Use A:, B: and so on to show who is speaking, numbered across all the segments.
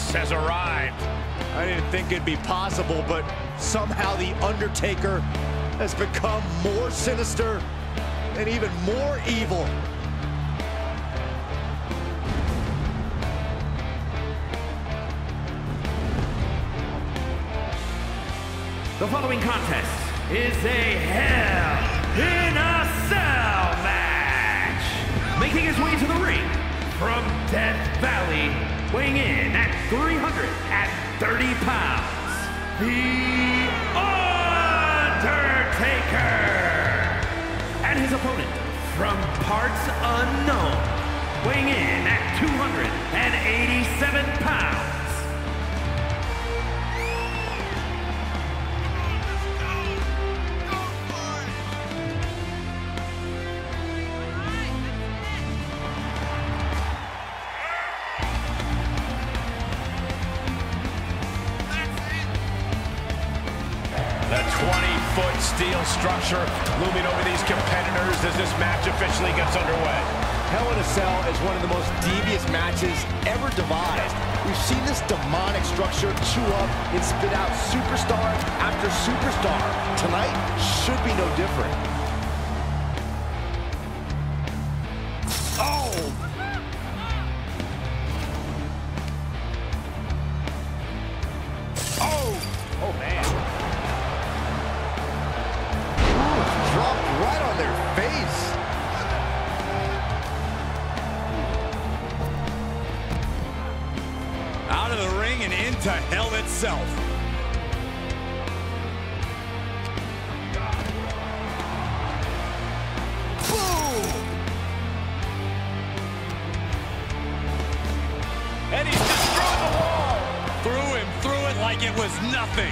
A: boss has arrived.
B: I didn't think it'd be possible, but somehow the Undertaker has become more sinister and even more evil.
C: The following contest is a Hell in a Cell match. Making his way to the ring from Death Valley, weighing in at 330 pounds, The Undertaker. And his opponent from parts unknown, weighing in at 287 pounds,
A: The 20-foot steel structure looming over these competitors as this match officially gets underway.
B: Hell in a Cell is one of the most devious matches ever devised. We've seen this demonic structure chew up and spit out superstar after superstar. Tonight should be no different. Oh! Oh! Oh, man. Dropped right on their face. Out of the ring and into hell itself. Boom! And he's destroyed the wall. Threw him through it like it was nothing.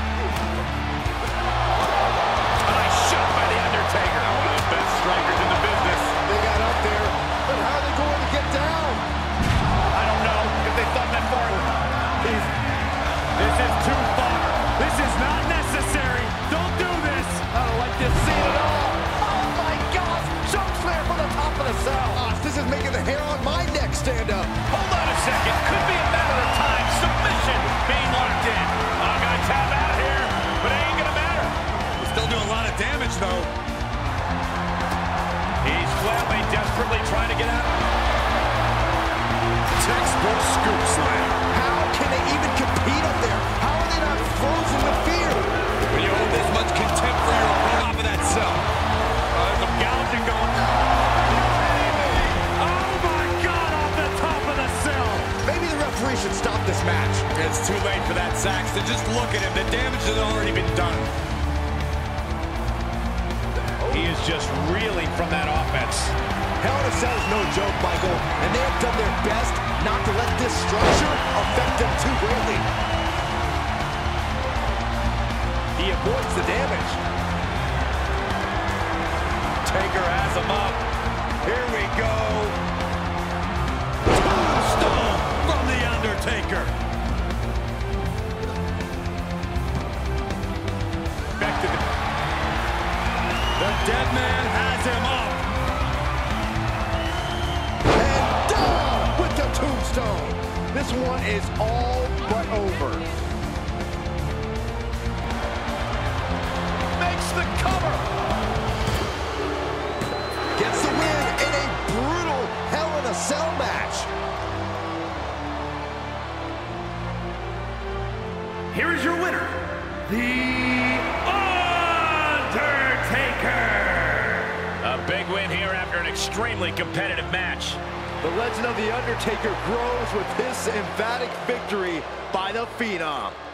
B: Undertaker, one of the best strikers in the business. They got up there, but how are they going to get down? I don't know if they thought that far. This is too far. This is not necessary. Don't do this. I don't like this scene at all. Oh my gosh, choke slam from the top of the cell. Gosh, this is making the hair on my neck stand up. Hold on a second. Could be a matter of time. Submission being locked in. I'm gonna tap out here, but it ain't gonna matter. Still doing a lot of damage, though. He's flailing, desperately trying to get out. Textbook scoop slam. How can they even compete up there? How are they not frozen with fear? When you hold this much contempt for your opponent off of that cell. There's some gouging going. Oh, my God, off the top of the cell. Maybe the referee should stop this match. It's too late for that, Saxton. Just look at him. The damage has already been done. He is just reeling from that offense. Hell in a Cell is no joke, Michael, and they have done their best not to let this structure affect them too greatly. He avoids the damage. Taker has him up. Here we go. Tombstone from The Undertaker. Back to the... The dead man has him up. And down with the tombstone. This one is all but over. Makes the cover. Gets the win in a brutal Hell in a Cell match.
C: here is your winner, The
A: A big win here after an extremely competitive match.
B: The legend of The Undertaker grows with this emphatic victory by the Phenom.